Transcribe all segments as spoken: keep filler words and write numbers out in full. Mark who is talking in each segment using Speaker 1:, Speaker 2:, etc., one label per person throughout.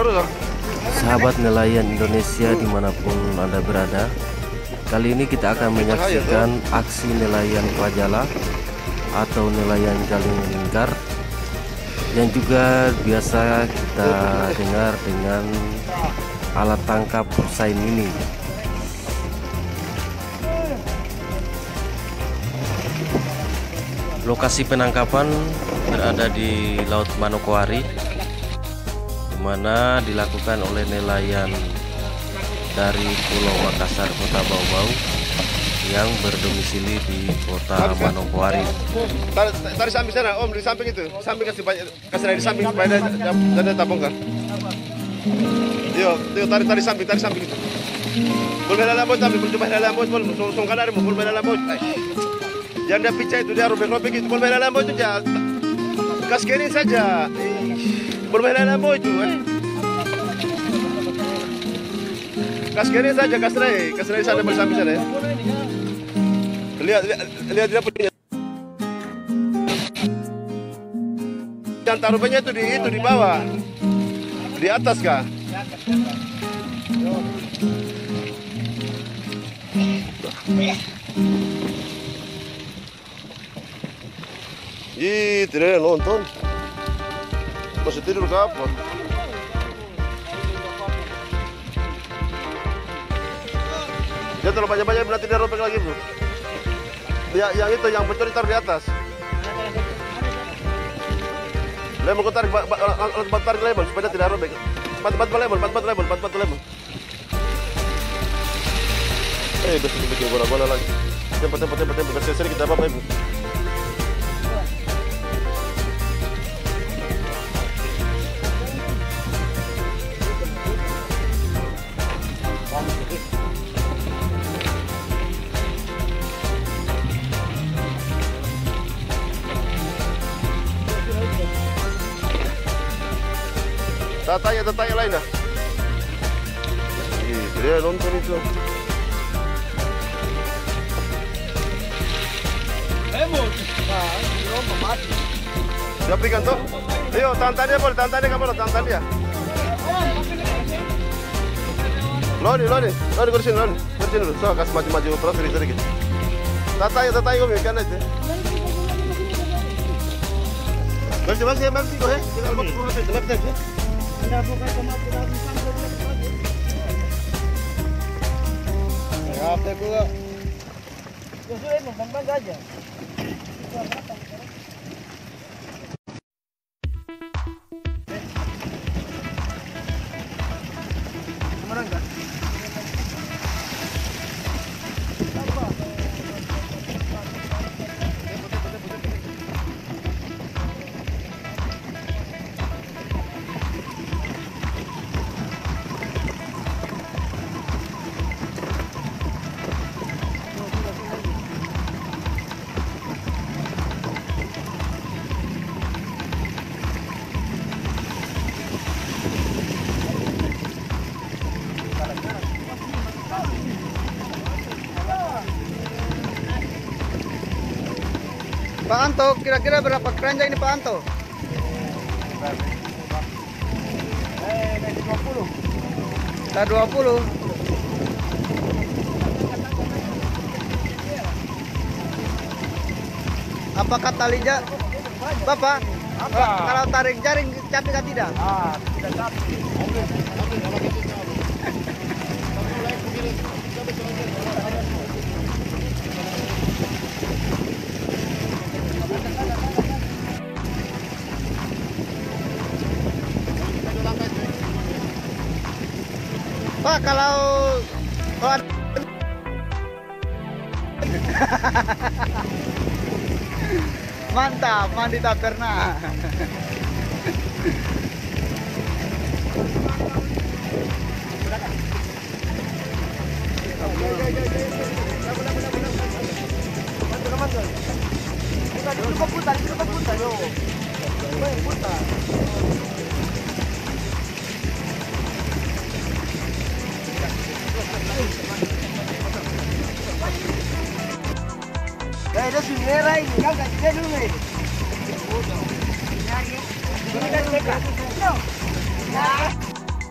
Speaker 1: Sahabat nelayan Indonesia dimanapun Anda berada, kali ini kita akan menyaksikan aksi nelayan Klajala atau nelayan jaring lingkar yang juga biasa kita dengar dengan alat tangkap pesaing ini. Lokasi penangkapan berada di Laut Manokwari, di mana dilakukan oleh nelayan dari Pulau Makassar, Kota Bau-Bau yang berdomisili di Kota Manokwari.
Speaker 2: Tarik, tarik samping sana, Om, di samping itu. Samping kasih banyak, kasih dari samping supaya ada ada tabung kan. Yo, yo tarik tarik samping, tarik samping itu. Boleh dalam bot, tapi coba dalam bot, boleh song kanan, boleh dalam bot. Yang dia pecah itu dia robek-robek itu, boleh dalam bot itu aja. Kas kiri saja. Boleh dalam bot itu. Eh. Kas kiri saja, kas rai, kas rai sana bersama sana. Ya. Lihat, lihat, lihat dia punya. Yang taruhannya itu di itu di bawah, di atas kah? Ih, tidak nonton. Masih tidur ke apa? Dia terlalu banyak-banyak berarti dia robek lagi, bro. Ya, yang itu yang bocor ditaruh di atas. Lemon kau tarik, alat tarik lemon supaya tidak robek. Bantu-bantu lemon, bantu-bantu lemon, bantu-bantu lemon. Eh, besok bikin bola-bola lagi. Tempat, tempat, tempat, tempat. Kasih seri kita apa-apa, ibu. Tatanya, tatanya lain dah. Ih, dia nonton itu. Lemon. Ah, lomba mati. Dia berikan tuh. Ayo, tantannya boleh, tantannya kamu boleh, tantan dia. Lodi, lodi, lodi kursin, lodi, kursin dulu. So, kasih maju-maju terus sedikit. Tatanya, tatanya kau bikin aja. Masih, masih, masih, kau eh. Kita mau turun aja, left aja. Ya, apa gua? Ya sudah, bang-bang aja. Kemana enggak? Pak Anto, kira-kira berapa keranjang ini Pak Anto? dua puluh. Kita dua puluh. Apakah tali jaring? Bapak, apa? Kalau tarik jaring capek atau tidak? Ah, tidak capek. Pak, kalau kalau ada... Mantap, mandi tak pernah. Putar, putar, putar, putar, yo. Putar. Eh, ada sunera ini, kan gak bisa dulu ini. Ini kan mereka.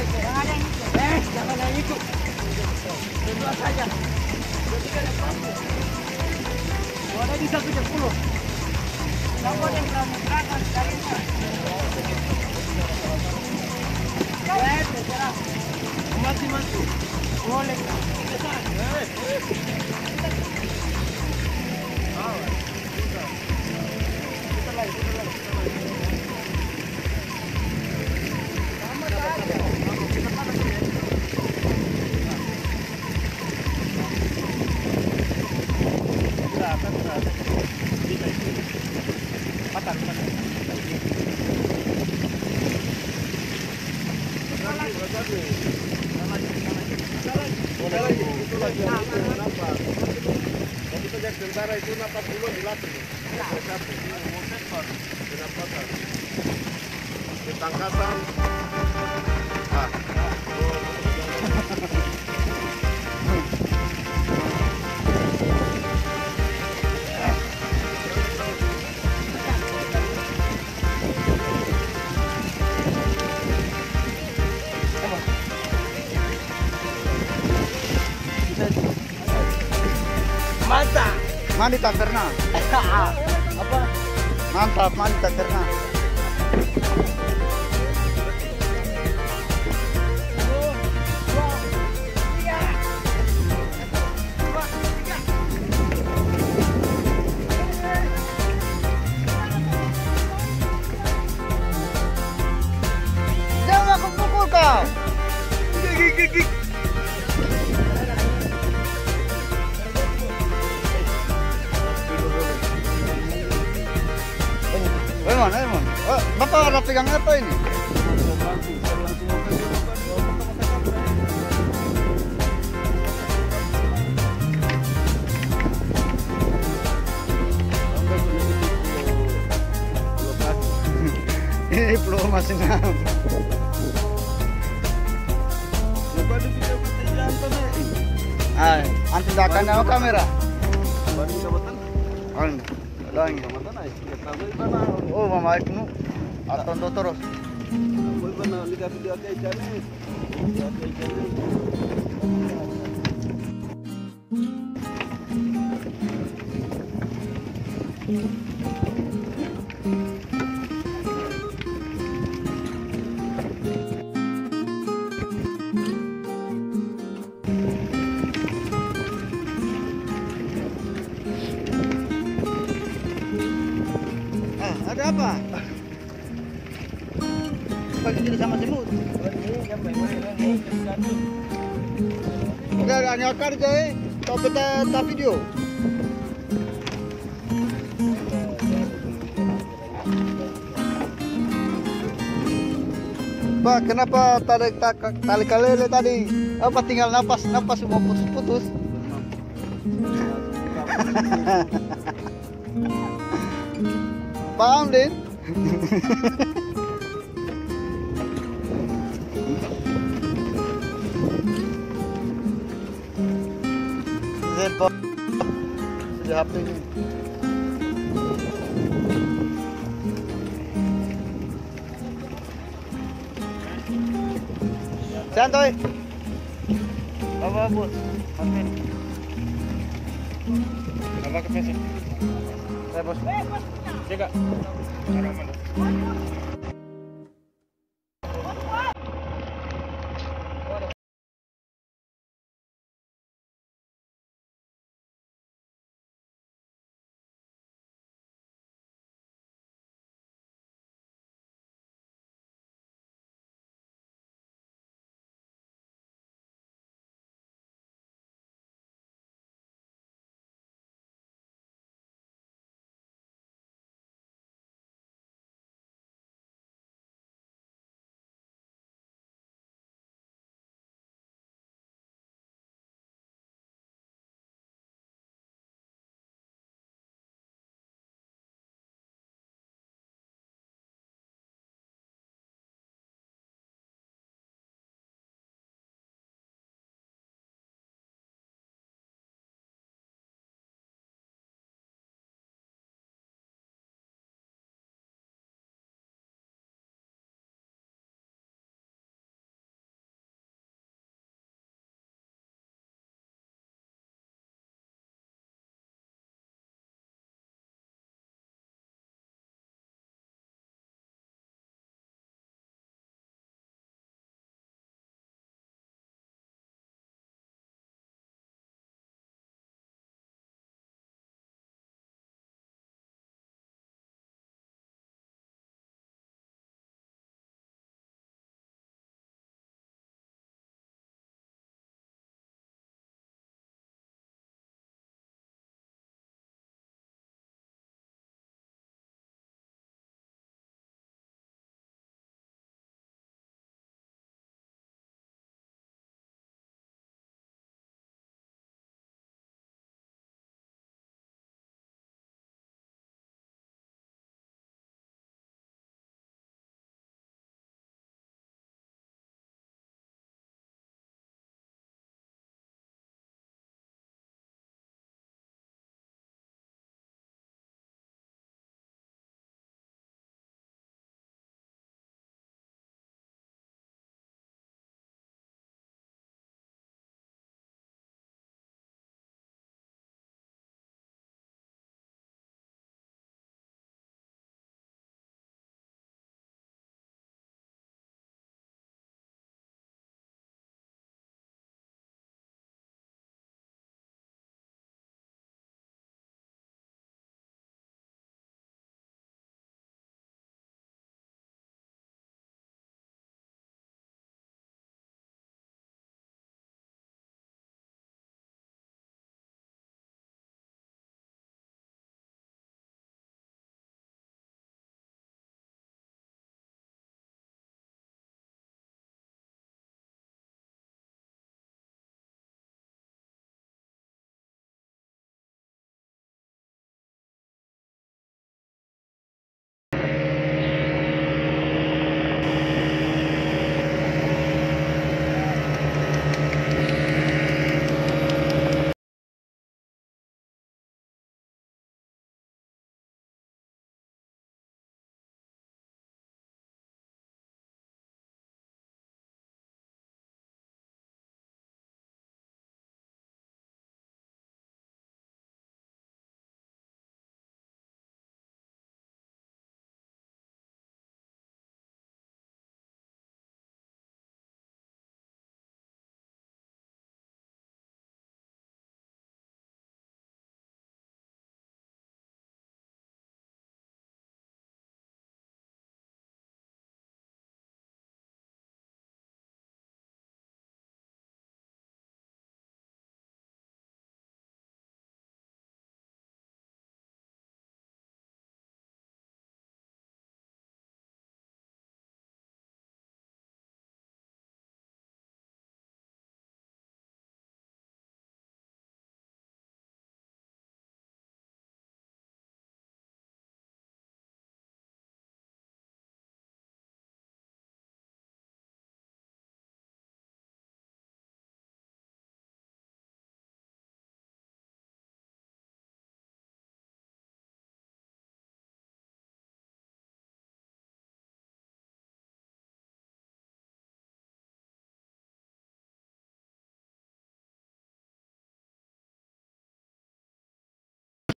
Speaker 3: Jangan ada yang itu. Eh, jangan ada yang itu. Berdua saja. Jadi kan ada perahu. Kalau ada bisa tujuh puluh. Tidak boleh berangkat dari mana. Eh, terserah. Mati-mati. Boleh.
Speaker 2: Tentara itu napas dulu dilatih. Satu, penapatan, ketangkasan. Ah.
Speaker 3: Mantap.
Speaker 4: Mandi tak pernah.
Speaker 3: Apa?
Speaker 4: Mantap, mandi tak pernah. Jangan aku pukul kau. Emang, emang. Oh, Bapak ada pegang apa ini? Ini belum masih enam. Ah, anti dakan nama kamera. Lang. Oh, mama itu atau terus. Ada apa? Pagi tidak sama semut. Udah hanya kerja eh, tapi tak video. Pak, kenapa tali tali kalele tadi? Apa tinggal napas napas mau putus-putus? Paham, Din? Zebok di H P ini. Santai. Apa bos? Oke. Apa ke sini? Saya bos. Jaga.